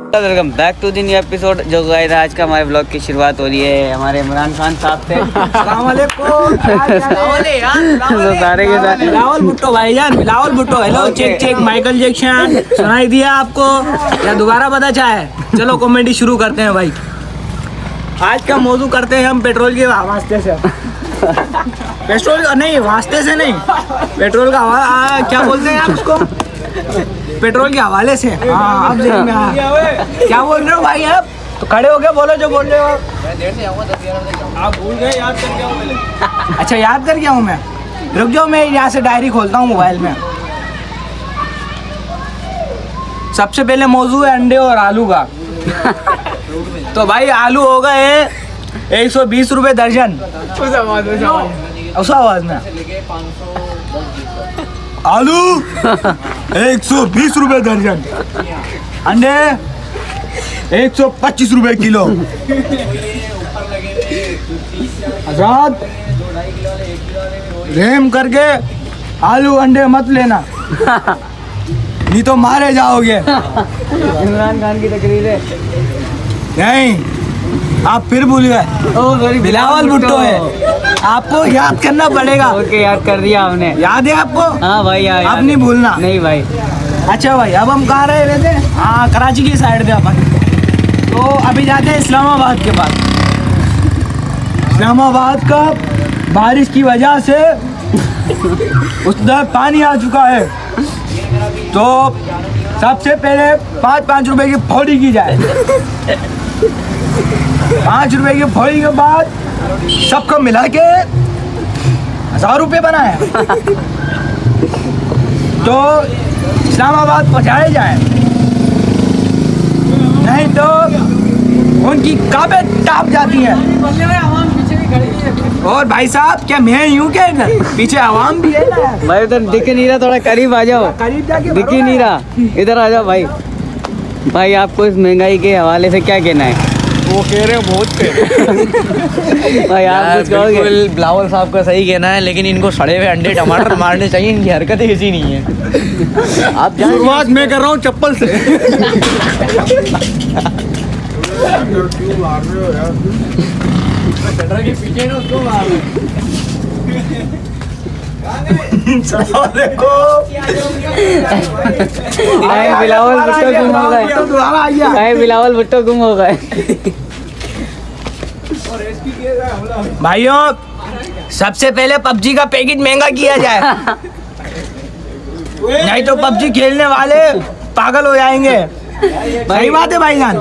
Welcome back to the new episode. जो guys आज का हमारे ब्लॉग की शुरुआत हो रही है हमारे इमरान खान साहब से। अस्सलाम वालेकुम। सारे के साथ बिलावल भुट्टो भाईजान, Bilawal Bhutto. Hello check check, Michael Jackson सुनाई दिया आपको या दोबारा पता चाहे? चलो कॉमेडी शुरू करते हैं भाई। आज का मौजू करते हैं हम पेट्रोल के वास्ते से। पेट्रोल नहीं, वास्ते से नहीं, पेट्रोल का क्या बोलते हैं आप उसको? पेट्रोल के हवाले से। हाँ आप क्या बोल रहे हो भाई? आप तो खड़े हो गए, बोलो जो बोल रहे हो। मैं देर से आऊँगा, 10-11 बजे जाऊँगा। आप भूल गए, याद करके आओ पहले। अच्छा याद करके आऊँ मैं? रुक जाओ, मैं यहाँ से डायरी खोलता हूँ मोबाइल में। सबसे पहले मौजू है अंडे और आलू का। तो भाई आलू हो गए 120 रुपये दर्जन। उस आवाज में आलू 120 रुपये दर्जन, अंडे 125 रुपये किलो। आजाद रेम करके आलू अंडे मत लेना, नहीं तो मारे जाओगे। इमरान खान की तकरीर है। नहीं, आप फिर भूल गए। बिलावल भुट्टो है, आपको याद करना पड़ेगा। ओके, याद कर दिया हमने। याद है आपको? हाँ भाई याद। अब नहीं भूलना। नहीं भाई। अच्छा भाई, अब हम कहाँ रहे थे? हाँ, कराची की साइड थे अपन। तो अभी जाते हैं इस्लामाबाद के पास। इस्लामाबाद का बारिश की वजह से उधर पानी आ चुका है। तो सबसे पहले 5-5 रुपए की फोड़ी की जाए। 5 रुपए की फोड़ी के बाद सबको मिला के 1000 रुपये बनाए। तो इस्लामाबाद पहुँचाए जाए, नहीं तो उनकी काबे टाप जाती हैं। और भाई साहब, क्या मैं यूं क्या इधर पीछे आवाम भी है ना यार? भाई उधर दिख नहीं रहा, थोड़ा करीब आ जाओ। करीब जाके दिख ही नहीं रहा, इधर आ जाओ भाई। भाई आपको इस महंगाई के हवाले से क्या कहना है? वो कह रहे हो बहुत भाई आप कुछ कहोगे? बिल्कुल बिलावल साहब का सही कहना है, लेकिन इनको सड़े हुए अंडे टमाटर मारने चाहिए। इनकी हरकतें ऐसी नहीं है। आप शुरुआत मैं कर रहा हूँ चप्पल से। बिलावल भुट्टो गुम हो गए। बिलावल भुट्टो गुम हो गए। भाइयों, सबसे पहले पबजी का पैकेट महंगा किया जाए, नहीं तो पबजी खेलने वाले पागल हो जाएंगे। सही बात है भाईजान?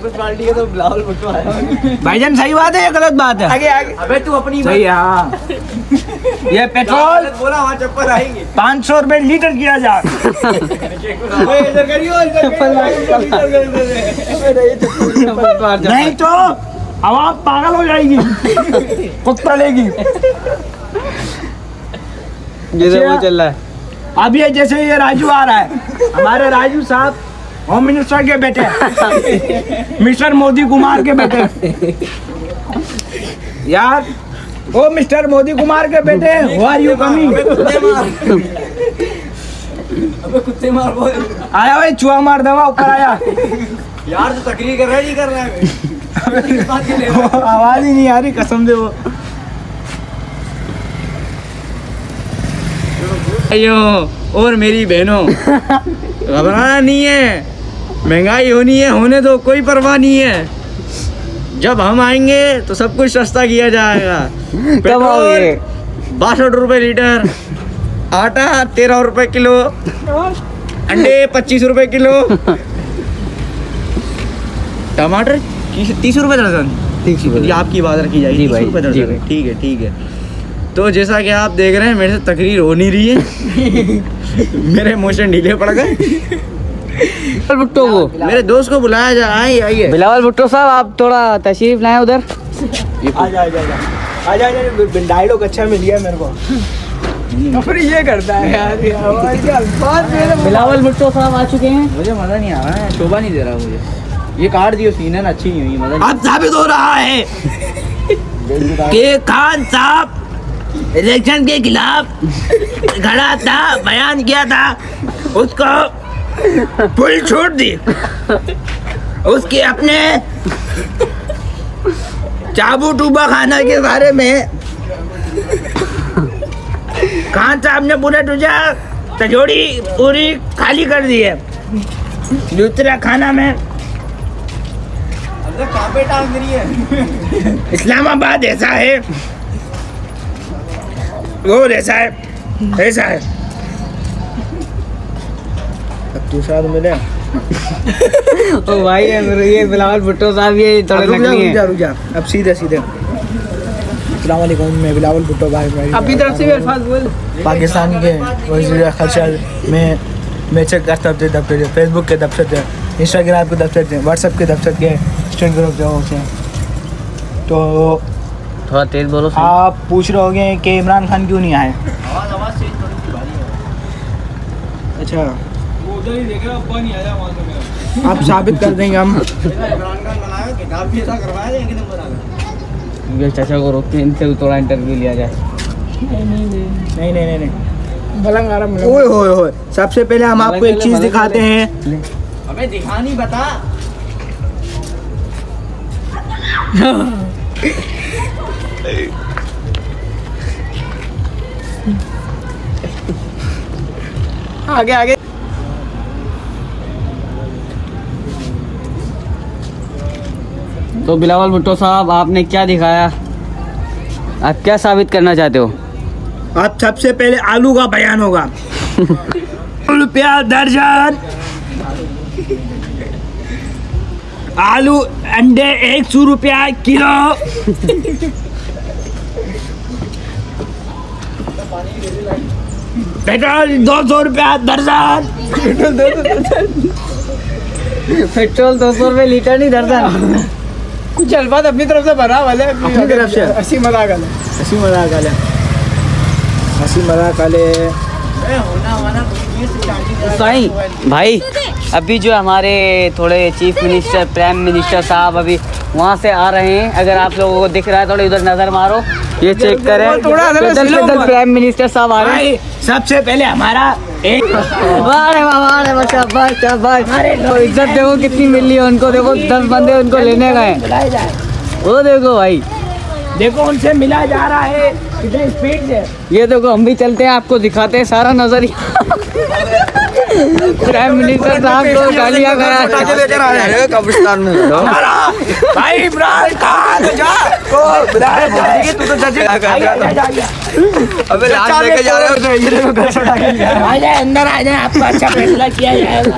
भाईजान सही बात है या गलत बात है? आगे आगे। अबे तू अपनी सही है। हाँ, ये पेट्रोल बोला वहाँ चप्पल आएंगे। 500 रुपये लीटर किया जाए। नहीं तो आवाम पागल हो जाएगी, कुत्ता लेगी। जैसे वो चल रहा है अब ये जैसे ये राजू आ रहा है, हमारे राजू साहब होम मिनिस्टर के बेटे, मिस्टर मोदी कुमार के बेटे। यार ओ मिस्टर मोदी कुमार के बेटे, Who are you coming? अबे कुत्ते मार बोल। आया भाई, चूहा मार दवा ऊपर आया। यार तो तकरीर कर रहा है, नहीं कर रहा है। आवाज ही नहीं आ रही कसम से। वो और मेरी बहनों, घबराना नहीं है, महंगाई होनी है, होने दो, कोई परवाह नहीं है। जब हम आएंगे तो सब कुछ सस्ता किया जाएगा। कब आओगे? 62 रुपये लीटर, आटा 13 रुपये किलो, अंडे 25 रुपये किलो, टमाटर 30 रुपये दर्जन। ये आपकी बात रखी जाएगी, 30 रुपये दर्जन। ठीक है ठीक है। तो जैसा कि आप देख रहे हैं, मेरे से तकरीर हो नहीं रही है। मेरे मोशन ढीले पड़ गए। भुट्टो को मेरे दोस्त को बुलाया जा। आइए बिलावल भुट्टो साहब, आप थोड़ा तशरीफ लाएं उधर। आजा डायलॉग अच्छा मिल गया मेरे को। फिर ये करता है यार। बिलावल भुट्टो साहब आ चुके हैं। मुझे मजा नहीं आ रहा है, शोभा नहीं दे रहा मुझे। ये काट दियो सीने ना, अच्छी नहीं हुई। मजा अब साबित हो रहा है कि खान साहब इलेक्शन के खिलाफ खड़ा था, बयान किया था, उसको फुल छूट दी। उसके अपने चाबू टूबा खाना के बारे में खान साहब ने पूरे तुझे तजोड़ी पूरी खाली कर दी है। दूसरा खाना में इस्लामाबाद ऐसा है, वो ऐसा है, ऐसा है। अब दूसरा तो मिले। ओ भाई ये बिलावल भुट्टो साहब ये थोड़े नकली हैं। रुक जा अब सीधे सीधे। अस्सलाम वालेकुम, मैं बिलावल भुट्टो भाई। अपनी तरफ से भी अल्फाज बोल। पाकिस्तान के वज़ीर खर्चा में चेक करता दफ्तर, फेसबुक के दफ्तर थे, इंस्टाग्राम के दफ्तर थे, व्हाट्सएप के दफ्तर के स्टूडेंट ग्रुप जो होते हैं। तो थोड़ा तेज बोलो। आप पूछ रहे होंगे कि इमरान खान क्यों नहीं आए। अच्छा आप साबित कर देंगे हम। ये चाचा को रोकते हैं, इनसे भी थोड़ा इंटरव्यू लिया जाए। नहीं ओए होए होए, सबसे पहले हम आपको एक चीज दिखाते हैं। हमें दिखानी बता। आगे आगे। तो बिलावल भुट्टो साहब आपने क्या दिखाया, आप क्या साबित करना चाहते हो? अब सबसे पहले आलू का बयान होगा। रुपया दर्जन आलू, अंडे 100 रुपया किलो। पेट्रोल 200 रुपया दर्जन। पेट्रोल 200 रुपये लीटर नहीं दर्जन। कुछ अल्फाज अपनी तरफ से भरा वाले, अपनी तरफ से हंसी मजाक वाले। साईं भाई अभी जो हमारे थोड़े चीफ मिनिस्टर प्राइम मिनिस्टर साहब अभी वहाँ से आ रहे हैं, अगर आप लोगों को दिख रहा है थोड़ी उधर नजर मारो, ये चेक करें। प्राइम मिनिस्टर साहब आ रहे हैं। सबसे पहले हमारा एक इज्जत देखो कितनी मिल रही है उनको, देखो 10 बंदे उनको लेने गए, वो देखो भाई, देखो उनसे मिला जा रहा है कितने स्पीड से। ये देखो हम भी चलते हैं, आपको दिखाते हैं सारा नजरिया। प्राइम मिनिस्टर साहब को गालियाँ लेकर आ रहे हैं कब्रिस्तान में। भाई इमरान खान तू तो अबे लाश लेके जा रहे हो। आ जाए अंदर आ जाए, आपको अच्छा फैसला किया जाएगा।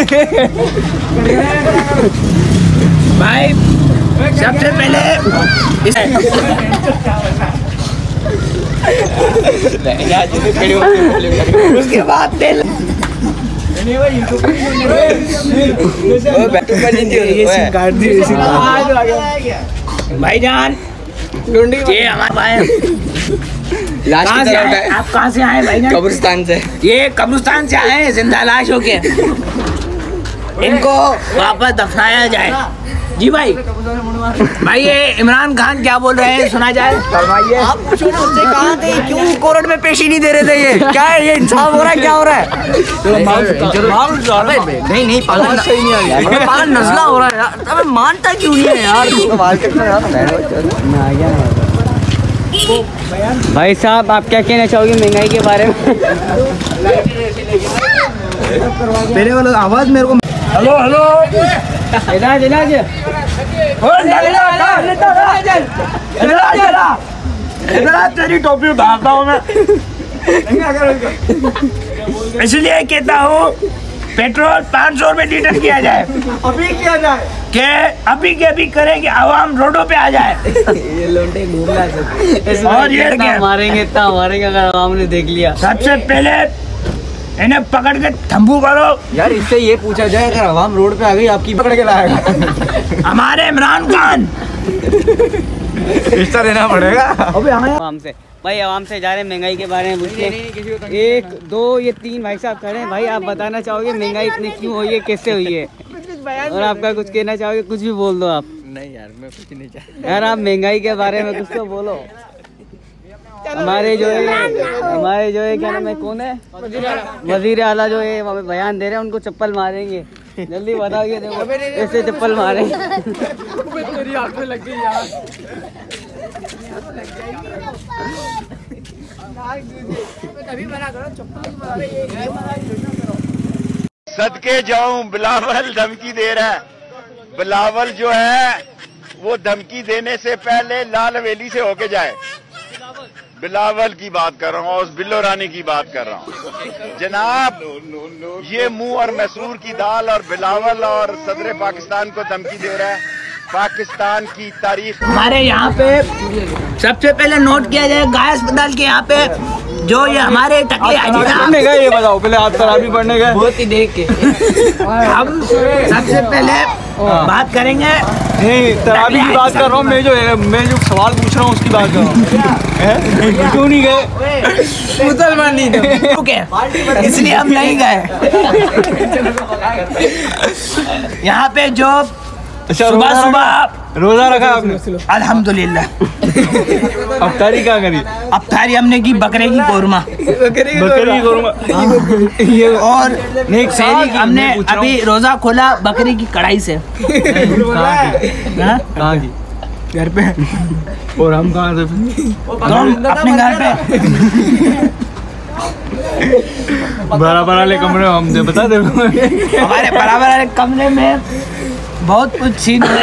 भाई सबसे पहले उसके बाद तेल भाईजान ये हमारे भाई आप कहाँ से आए भाईजान? कब्रिस्तान से। ये कब्रिस्तान से आए हैं जिंदा लाश होके, इनको वापस दफनाया जाए। जी भाई भाई ये इमरान खान क्या बोल रहे हैं सुना जाए। फरमाइए। आप पूछो ना उनसे, कहाँ थे, क्यों कोर्ट में पेशी नहीं दे रहे थे, ये क्या है, ये इंसाफ हो रहा है, क्या हो रहा है? नहीं पागल सही नहीं आ रही, पागल नजला हो रहा है यार। अबे मानता क्यों नहीं है यार? भाई साहब आप क्या कहना चाहोगे महंगाई के बारे में? पहले वाला आवाज मेरे को। हेलो हेलो इलाज इलाज तेरी टोपी उतारता हूँ मैं, इसलिए कहता हूँ पेट्रोल 500 रुपए लीटर किया जाए। अभी किया जाए के अभी के अभी करेंगे, आवाम रोडों पे आ जाए। ये लोटे घूमना सकते और ये क्या मारेंगे, इतना मारेंगे अगर आवाम ने देख लिया। सबसे पहले इन्हें पकड़ के तंबू करो। यार, इससे ये पूछा जाए अगर आवाम रोड पे आ गई आपकी पकड़ के लाएगा? हमारे इमरान खान रिश्ता देना पड़ेगा। अबे आवाम से भाई, आवाम से जा रहे हैं महंगाई के बारे में पूछते हैं। 1 2 ये 3 भाई साहब खड़े हैं। भाई आप बताना चाहोगे महंगाई इतनी क्यों हुई है, कैसे हुई है, और आपका कुछ कहना चाहोगे? कुछ भी बोल दो आप। नहीं यार, मैं कुछ नहीं चाहता यार, आप महंगाई के बारे में कुछ तो बोलो। हमारे जो है क्या नाम है, कौन है, वजीर आला जो है हमें बयान दे रहे हैं, उनको चप्पल मारेंगे। जल्दी बताओ ये देखो ऐसे चप्पल मारे तेरी हाथ में लग गई यार। सदके जाऊं बिलावल धमकी दे रहा है। बिलावल जो है वो धमकी देने से पहले लाल हवेली से होके जाए। बिलावल की बात कर रहा हूँ और उस बिल्लो रानी की बात कर रहा हूँ जनाब। ये मुंह और मैसूर की दाल और बिलावल और सदर पाकिस्तान को धमकी दे रहा है। पाकिस्तान की तारीख हमारे यहाँ पे सबसे पहले नोट किया जाए गाय अस्पताल के यहाँ पे जो ये हमारे टकले पढ़ने गए ये बताओ पहले आप तरावी पढ़ने गए बहुत ही देख के हम सबसे पहले बात करेंगे। नहीं तरावी की बात कर रहा हूँ मैं जो सवाल पूछ रहा हूँ उसकी बात कर रहा हूँ। क्यों नहीं गए? मुसलमान नहीं थे इसलिए हम नहीं गए। यहाँ पे जो सुबह सुबह रोजा रखा आपने? अल्हम्दुलिल्लाह। अफ्तारी क्या करी? अफ्तारी हमने की बकरे की कोरमा बकरी की कोरमा और सहरी हमने अभी रोजा खोला बकरी की कढ़ाई से। कहाँ की? घर पे। और हम कहाँ से? अपने घर पे। बराबर वाले कमरे में हम बता दे हमारे बराबर वाले कमरे में बहुत कुछ सीन हुए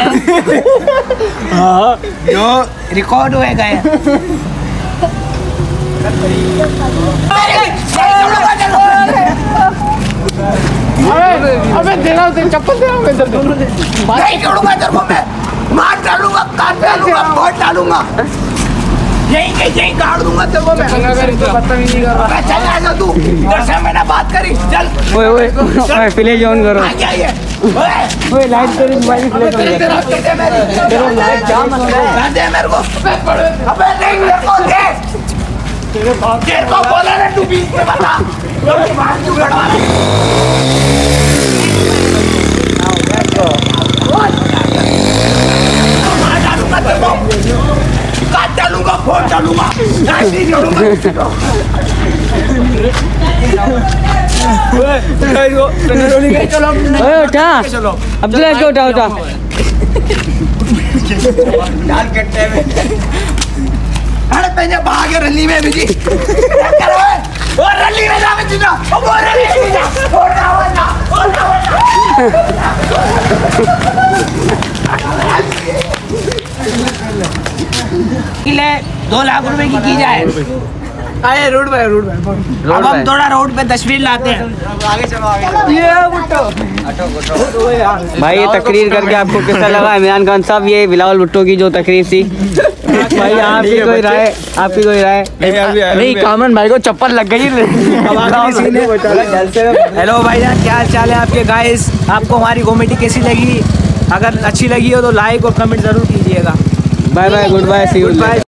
जो रिकॉर्ड हुए गए। अबे देना चप्पल देना नहीं छोड़ूंगा तेरे को मैं। मार डालूंगा कान पे डालूंगा बहुत डालूंगा यही गाड़ दूंगा तेरे को मैं। चल जा तू इधर से मैंने बात करी चल। ओए फ्लैश ऑन करो। ओए लाइट तेरी मोबाइल में फ्लैश हो गया। तेरा लाइट क्या मतलब है? दे मेरे को। अबे नहीं मेरे को दे। तेरे को बोला ना तू बीच में बता। बात क्यों करवा रहा है? मार डालूंगा तेरे को। काट डालूंगा फोन डालूंगा। नहीं छोड़ूंगा। चलो उठा अब्दुल्ला इसको उठा डाल कट्टे में अरे पहले भागे रली में बिजी और रली में जा बिजी ना वो रली में जा और ना किले 2 लाख रुपए की जाए। आए रोड पे अब हम थोड़ा रोड पे तस्वीर लाते हैं। आगे चलो ये भाई ये तकरीर करके आपको कैसा लगा इमरान खान साहब? ये बिलावल भुट्टो की जो तकरीर थी भाई आपकी कोई राय? नहीं कामन भाई को चप्पल लग गई। हेलो भाईजान क्या हाल चाल है आपके गाइस? आपको हमारी कॉमेडी कैसी लगी? अगर अच्छी लगी हो तो लाइक और कमेंट जरूर कीजिएगा। Bye bye goodbye see you.